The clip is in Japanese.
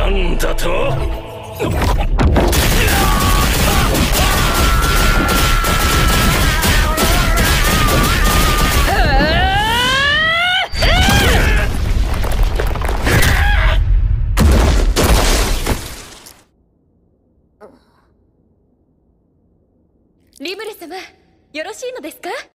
なんだと。 リムル様、よろしいのですか？